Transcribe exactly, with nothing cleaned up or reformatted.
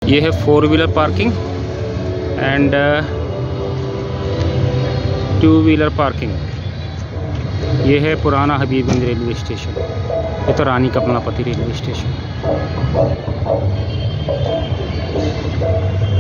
ये है four wheeler parking and two wheeler parking. ये है पुराना हबीबगंज रेलवे स्टेशन। ये तो रानी कमलापति रेलवे स्टेशन।